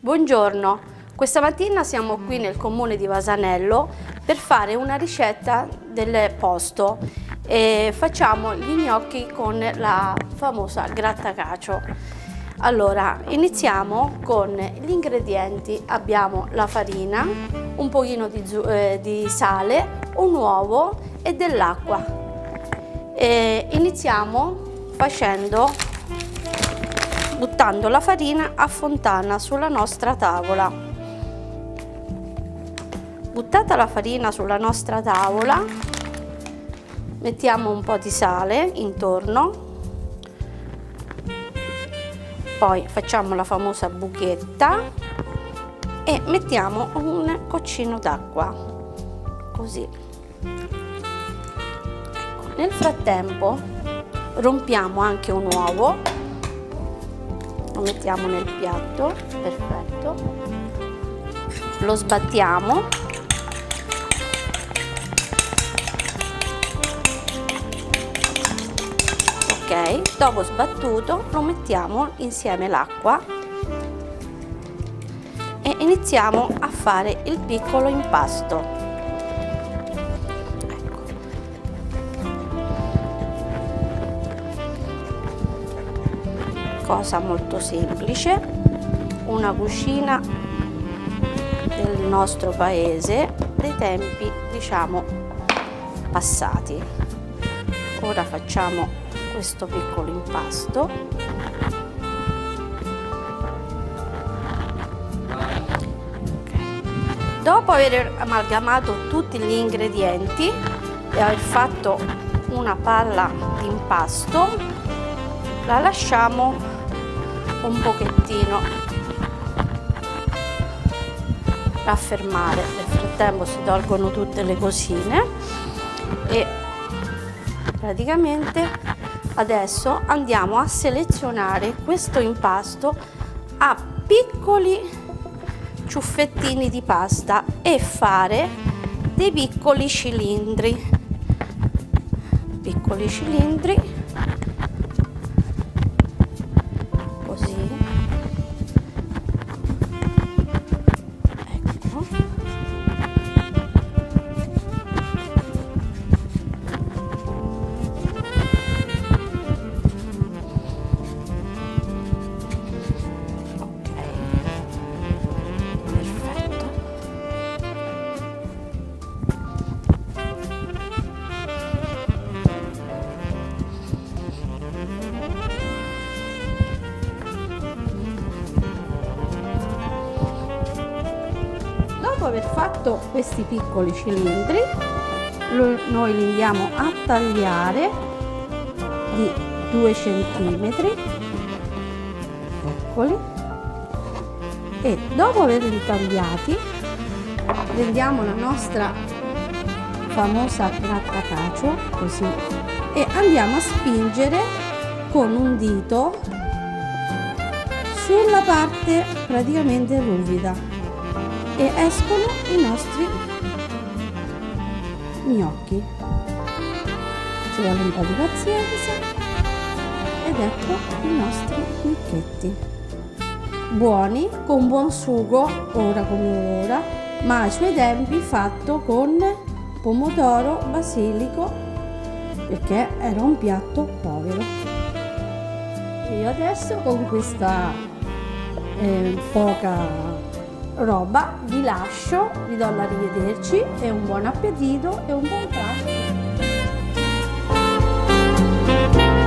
Buongiorno, questa mattina siamo qui nel comune di Vasanello per fare una ricetta del posto e facciamo gli gnocchi con la famosa grattacacio. Allora, iniziamo con gli ingredienti. Abbiamo la farina, un pochino di sale, un uovo e dell'acqua. Iniziamo buttando la farina a fontana sulla nostra tavola. Buttata la farina sulla nostra tavola, mettiamo un po' di sale intorno, poi facciamo la famosa buchetta e mettiamo un goccino d'acqua, così. Nel frattempo rompiamo anche un uovo, lo mettiamo nel piatto, perfetto, lo sbattiamo, ok, dopo sbattuto lo mettiamo insieme l'acqua e iniziamo a fare il piccolo impasto. Cosa molto semplice, una cucina del nostro paese dei tempi, diciamo, passati. Ora facciamo questo piccolo impasto. Dopo aver amalgamato tutti gli ingredienti e aver fatto una palla di impasto, la lasciamo un pochettino raffermare. Nel frattempo si tolgono tutte le cosine e praticamente adesso andiamo a selezionare questo impasto a piccoli ciuffettini di pasta e fare dei piccoli cilindri, Dopo aver fatto questi piccoli cilindri, noi li andiamo a tagliare di 2 centimetri, eccoli, e dopo averli tagliati prendiamo la nostra famosa grattacacio, così, e andiamo a spingere con un dito sulla parte praticamente ruvida e escono i nostri gnocchi. Ci vuole un po' di pazienza ed ecco i nostri gnocchetti buoni, con buon sugo, ora come ora, ma ai suoi tempi fatto con pomodoro, basilico, perché era un piatto povero. Io adesso con questa poca roba vi lascio, vi do l'arrivederci e un buon appetito e un buon pranzo.